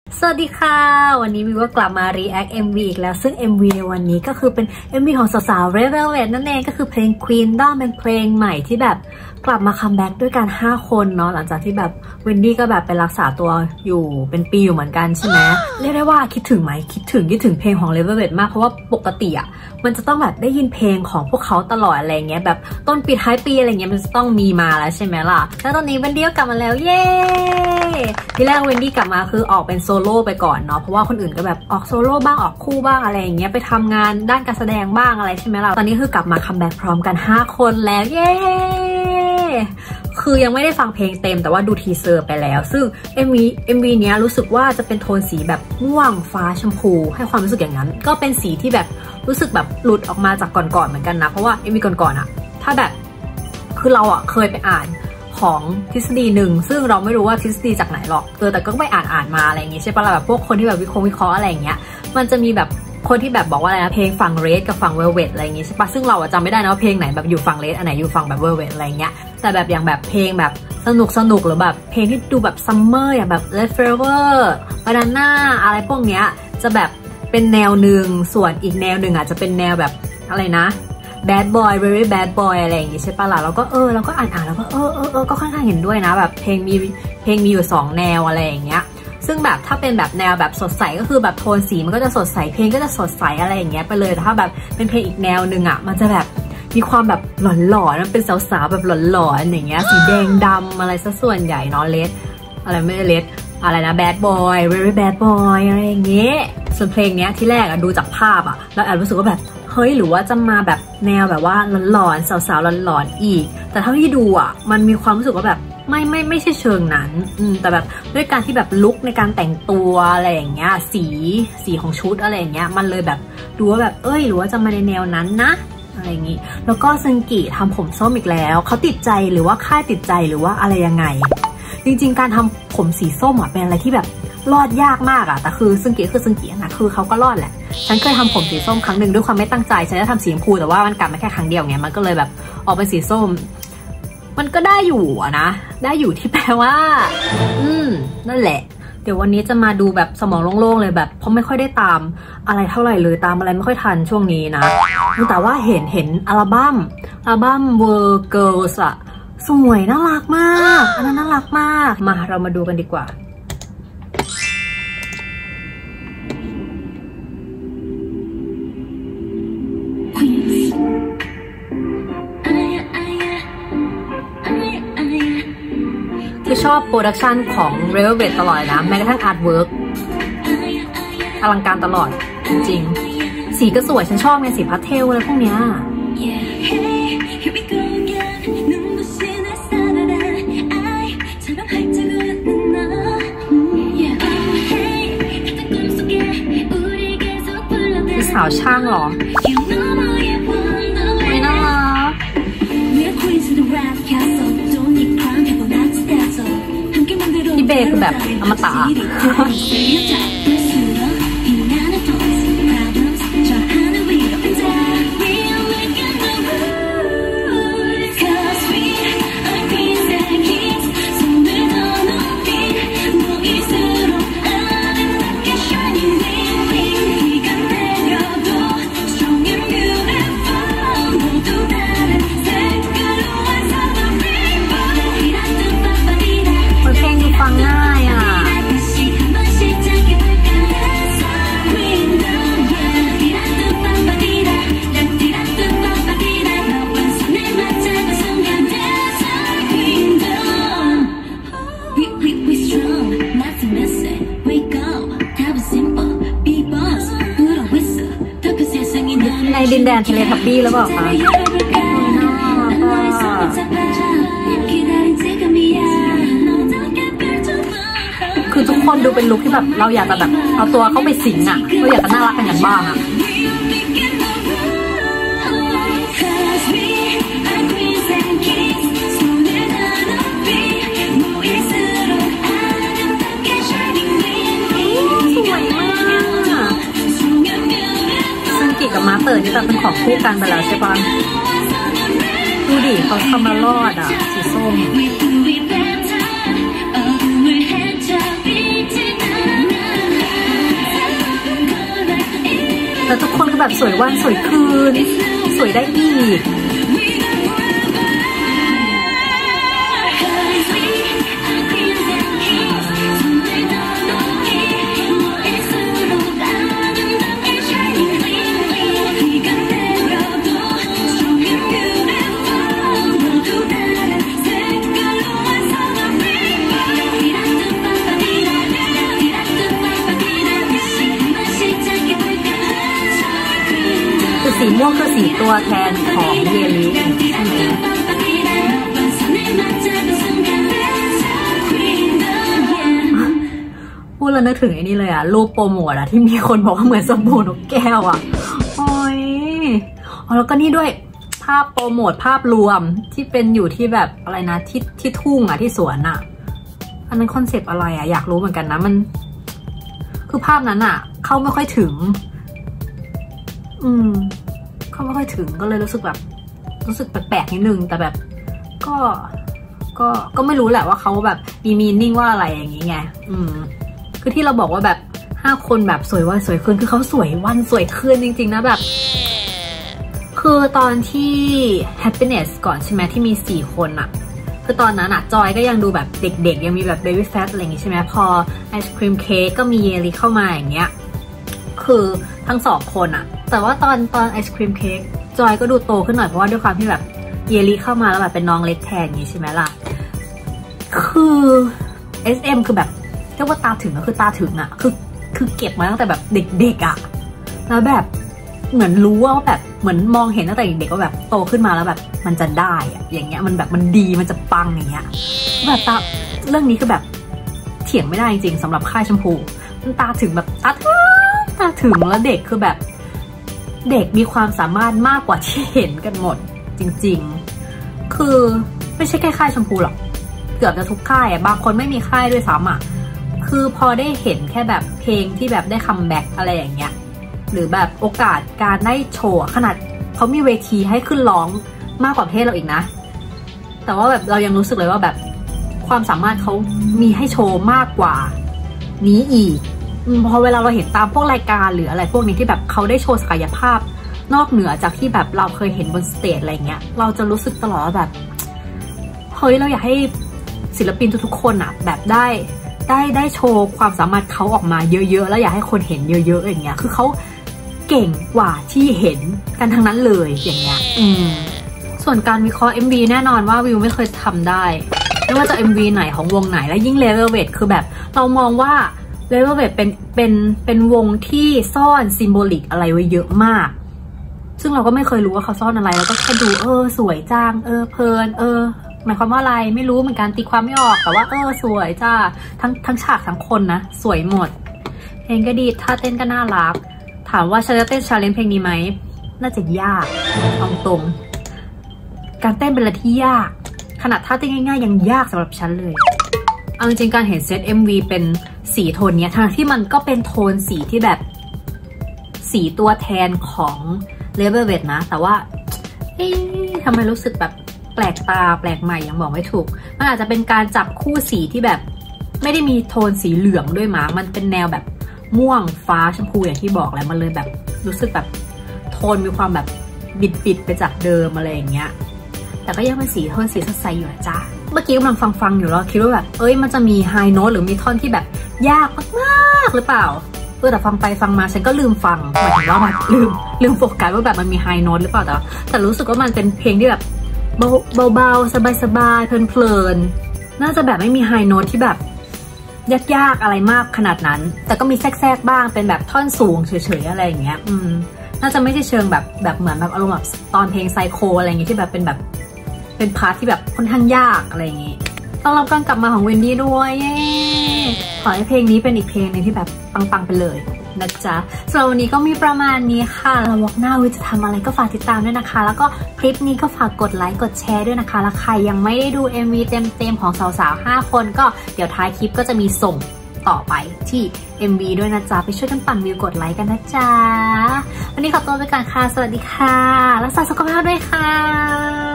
สวัสดีค่ะวันนี้วิวก็กลับมา react MV อีกแล้วซึ่ง MV ในวันนี้ก็คือเป็น MV ของสาวๆ Red Velvet นั่นเองก็คือเพลง Queendom เป็นเพลงใหม่ที่แบบกลับมาคัมแบ็กด้วยกัน5คนเนาะหลังจากที่แบบเวนดี้ก็แบบไปรักษาตัวอยู่เป็นปีอยู่เหมือนกันใช่ไหมเรียกได้ว่าคิดถึงไหมคิดถึงเพลงของ Red Velvet มากเพราะว่าปกติอ่ะมันจะต้องแบบได้ยินเพลงของพวกเขาตลอดอะไรเงี้ยแบบต้นปีท้ายปีอะไรเงี้ยมันจะต้องมีมาแล้วใช่ไหมล่ะแล้วตอนนี้เวนดี้ก็กลับมาแล้วเย้ที่แรกเวนดี้กลับมาคือออกเป็นโซโล่ไปก่อนเนาะเพราะว่าคนอื่นก็แบบออกโซโล่บ้างออกคู่บ้างอะไรอย่างเงี้ยไปทำงานด้านการแสดงบ้างอะไรใช่ไหมล่ะตอนนี้คือกลับมาคัมแบ็กพร้อมกัน5คนแล้วเย้คือยังไม่ได้ฟังเพลงเต็มแต่ว่าดูทีเซอร์ไปแล้วซึ่ง MV เนี้ยรู้สึกว่าจะเป็นโทนสีแบบม่วงฟ้าชมพูให้ความรู้สึกอย่างนั้นก็เป็นสีที่แบบรู้สึกแบบหลุดออกมาจากก่อนๆเหมือนกันนะเพราะว่า MV ก่อนๆอะถ้าแบบคือเราอะเคยไปอ่านของทฤษฎีหนึ่งซึ่งเราไม่รู้ว่าทฤษฎีจากไหนหรอกแต่ก็ไปอ่านมาอะไรอย่างงี้ใช่ปะล่ะแบบพวกคนที่แบบวิเคราะห์อะไรอย่างเงี้ยมันจะมีแบบคนที่แบบบอกว่าอะไรนะเพลงฝั่งเรดกับฝั่งเวลเวทอะไรอย่างงี้ใช่ปะซึ่งเราจำไม่ได้นะว่าเพลงไหนแบบอยู่ฝั่งเรดอันไหนอยู่ฝั่งแบบเวลเวทอะไรเงี้ยแต่แบบอย่างแบบเพลงแบบสนุกหรือแบบเพลงที่ดูแบบซัมเมอร์อย่างแบบ Red Forever Banana อะไรพวกเนี้ยจะแบบเป็นแนวหนึ่งส่วนอีกแนวหนึ่งอาจจะเป็นแนวแบบอะไรนะbad boy very bad boy อะไรอย่างงี้ใช่ปะล่ะเราก็เราก็อ่านแล้วก็ก็ค่อนข้างเห็นด้วยนะแบบเพลงมีอยู่2แนวอะไรอย่างเงี้ยซึ่งแบบถ้าเป็นแบบแนวแบบสดใสก็คือแบบโทนสีมันก็จะสดใสเพลงก็จะสดใสอะไรอย่างเงี้ยไปเลยแต่ถ้าแบบเป็นเพลงอีกแนวนึงอ่ะมันจะแบบมีความแบบหลอนๆมันเป็นสาวๆแบบหลอนๆอย่างเงี้ยสีแดงดำอะไรซะส่วนใหญ่เนาะเลดอะไรไม่ได้เลดอะไรนะ bad boy very bad boy อะไรอย่างเงี้ยส่วนเพลงเนี้ยที่แรกอะดูจากภาพอะแล้วแอบรู้สึกว่าแบบเฮ้ยหรือว่าจะมาแบบแนวแบบว่าหลอนๆสาวๆหลอนๆอีกแต่เท่าที่ดูอะมันมีความรู้สึกว่าแบบไม่ใช่เชิงนั้นแต่แบบด้วยการที่แบบลุคในการแต่งตัวอะไรอย่างเงี้ยสีของชุดอะไรอย่างเงี้ยมันเลยแบบดูว่าแบบหรือว่าจะมาในแนวนั้นนะอะไรอย่างงี้แล้วก็ซึงกิทำผมส้มอีกแล้วเขาติดใจหรือว่าค่ายติดใจหรือว่าอะไรยังไงจริงๆการทำผมสีส้มอะเป็นอะไรที่แบบรอดยากมากอะแต่คือซึงกินะคือเขาก็รอดแหละฉันเคยทำผมสีส้มครั้งหนึ่งด้วยความไม่ตั้งใจฉันจะทำสีชมพูแต่ว่ามันกลับมาแค่ครั้งเดียวไงมันก็เลยแบบออกเป็นสีส้มมันก็ได้อยู่อะนะได้อยู่ที่แปลว่านั่นแหละเดี๋ยววันนี้จะมาดูแบบสมองโล่งๆเลยแบบเพราะไม่ค่อยได้ตามอะไรเท่าไหร่เลยตามอะไรไม่ค่อยทันช่วงนี้นะแต่ว่าเห็นอัลบั้ม World Girls อะสวยน่ารักมากอันนั้นน่ารักมากมาเรามาดูกันดีกว่าคือชอบโปรดักชันของ Red Velvet ตลอดนะแม้กระทั่งอาร์ตเวิร์กอลังการตลอดจริงๆสีก็สวยฉันชอบไงสีพาสเทลอะไรพวกเนี้ยคือสาวช่างหรอไม่น่ารักพี่เบย์คือแบบอมตะในดินแดนทะเลทับบี้แล้วเปล่าคะคือทุกคนดูเป็นลุคที่แบบเราอยากจะแบบเอาตัวเข้าไปสิงอ่ะเราอยากจะน่ารักกันอย่างบ้างอ่ะกับมาเตอร์นี่แบบเป็นของคู่กันไปแล้วใช่ปะดูดิเขาทำมารอดอ่ะสีส้ม เแล้วทุกคนก็แบบสวยวันสวยคืนสวยได้อีกสีม่วงคือสีตัวแทนของเยลิใช่ไหมพูดแล้วนึกถึงไอ้นี่เลยอะรูปโปรโมทอะที่มีคนบอกว่าเหมือนสบู่นกแก้วอะโอ้ยแล้วก็นี่ด้วยภาพโปรโมทภาพรวมที่เป็นอยู่ที่แบบอะไรนะที่ทุ่งอะที่สวนอะอันนั้นคอนเซปต์อะไรอะอยากรู้เหมือนกันนะมันคือภาพนั้นอะเข้าไม่ค่อยถึงเขาไม่ค่อยถึงก็เลยรู้สึกแบบรู้สึกแปลกๆนิดนึงแต่แบบก็ไม่รู้แหละว่าเขาแบบมีมีนิ่งว่าอะไรอย่างงี้ไงคือที่เราบอกว่าแบบ5 คนแบบสวยวันสวยคืนคือเขาสวยวันสวยคืนจริงๆนะแบบคือตอนที่ happiness ก่อนใช่ไหมที่มี4 คนอะคือตอนนั้นอะจอยก็ยังดูแบบเด็กๆยังมีแบบ baby fat อะไรอย่างงี้ใช่ไหมพอไอศครีมเค้กก็มีเยลิเข้ามาอย่างเงี้ยคือทั้ง2 คนอะแต่ว่าตอนไอศครีมเค้กจอยก็ดูโตขึ้นหน่อยเพราะว่าด้วยความที่แบบเยลิเข้ามาแล้วแบบเป็นน้องเล็กแทนอย่างนี้ใช่ไหมล่ะคือ SM คือแบบเรียกว่าตาถึงก็คือตาถึงอะคือเก็บมาตั้งแต่แบบเด็กๆอะแล้วแบบเหมือนรู้ว่าแบบเหมือนมองเห็นตั้งแต่เด็กๆว่าแบบโตขึ้นมาแล้วแบบมันจะได้อะอย่างเงี้ยมันแบบมันดีมันจะปังอย่างเงี้ยแบบตาเรื่องนี้คือแบบเถียงไม่ได้จริงๆสำหรับค่ายชมพูมันตาถึงแบบตาถึงแล้วเด็กคือแบบเด็กมีความสามารถมากกว่าที่เห็นกันหมดจริงๆคือไม่ใช่แค่ค่ายชมพูหรอกเกือบจะทุกค่ายอ่ะบางคนไม่มีค่ายด้วยซ้ำอ่ะคือพอได้เห็นแค่แบบเพลงที่แบบได้คัมแบ็กอะไรอย่างเงี้ยหรือแบบโอกาสการได้โชว์ขนาดเขามีเวทีให้ขึ้นร้องมากกว่าประเทศเราอีกนะแต่ว่าแบบเรายังรู้สึกเลยว่าแบบความสามารถเขามีให้โชว์มากกว่านี้อีกพอเวลาเราเห็นตามพวกรายการหรืออะไรพวกนี้ที่แบบเขาได้โชว์ศักยภาพนอกเหนือจากที่แบบเราเคยเห็นบนสเตจอะไรเงี้ยเราจะรู้สึกตลอดแบบเฮ้ยเราอยากให้ศิลปินทุกๆคนอ่ะแบบได้โชว์ความสามารถเขาออกมาเยอะๆแล้วอยากให้คนเห็นเยอะๆอย่างเงี้ยคือเขาเก่งกว่าที่เห็นกันทั้งนั้นเลยอย่างเงี้ยส่วนการวิเคราะห์ MV แน่นอนว่าวิวไม่เคยทำได้ไม่ว่าจะ MV ไหนของวงไหนและยิ่ง Level คือแบบเรามองว่าLevel เป็นวงที่ซ่อนซิมโบลิกอะไรไว้เยอะมากซึ่งเราก็ไม่เคยรู้ว่าเขาซ่อนอะไรเราก็แค่ดูสวยจังเพลินหมายความว่าอะไรไม่รู้เหมือนกันตีความไม่ออกแต่ว่าสวยจ้าทั้งฉากทั้งคนนะสวยหมดเพลงก็ดีท่าเต้นก็น่ารักถามว่าฉันจะเต้นชาเลนจ์เพลงนี้ไหมน่าจะยากตรงการเต้นเป็นอะไรที่ยากขนาดท่าเต้นง่ายๆยังยากสำหรับฉันเลยเอาจริงๆการเห็นเซต MV เป็นสีโทนเนี้ยทั้งที่มันก็เป็นโทนสีที่แบบสีตัวแทนของ Level นะแต่ว่าทำไมรู้สึกแบบแปลกตาแปลกใหม่ยังบอกไม่ถูกมันอาจจะเป็นการจับคู่สีที่แบบไม่ได้มีโทนสีเหลืองด้วยมั้งมันเป็นแนวแบบม่วงฟ้าชมพูอย่างที่บอกแหละมันเลยแบบรู้สึกแบบโทนมีความแบบบิดไปจากเดิมอะไรอย่างเงี้ยแต่ก็ยังเป็นสีโทนสีสดใสอยู่นะจ๊ะเมื่อกี้กำลังฟังอยู่แล้วคิดว่าแบบมันจะมีไฮโน้ตหรือมีท่อนที่แบบยากมากๆหรือเปล่าแต่ฟังไปฟังมาฉันก็ลืมฟังหมายถึงว่ามันลืมโฟกัสว่าแบบมันมีไฮโน้ตหรือเปล่าแต่รู้สึกว่ามันเป็นเพลงที่แบบเบาๆสบายๆเพลินๆน่าจะแบบไม่มีไฮโน้ตที่แบบยากๆอะไรมากขนาดนั้นแต่ก็มีแทรกบ้างเป็นแบบท่อนสูงเฉยๆอะไรอย่างเงี้ยน่าจะไม่ใช่เชิงแบบเหมือนแบบอารมณ์แบบตอนเพลงไซโคอะไรอย่างเงี้ยที่แบบเป็นพาร์ทที่แบบค่อนข้างยากอะไรอย่างงี้ต้อนรับการกลับมาของเวนดี้ด้วยเย้ขอให้เพลงนี้เป็นอีกเพลงนึงที่แบบปังๆไปเลยนะจ๊ะสำหรับวันนี้ก็มีประมาณนี้ค่ะแล้ววอล์กหน้าวิจะทำอะไรก็ฝากติดตามด้วยนะคะแล้วก็คลิปนี้ก็ฝากกดไลค์กดแชร์ด้วยนะคะแล้วใครยังไม่ได้ดู MV เต็มๆของสาวๆ5 คนก็เดี๋ยวท้ายคลิปก็จะมีส่งต่อไปที่ MV ด้วยนะจ๊ะไปช่วยกันปั่นวิวกดไลค์กันนะจ๊ะวันนี้ขอตัวไปก่อนค่ะสวัสดีค่ะรักษาสุขภาพด้วยค่ะ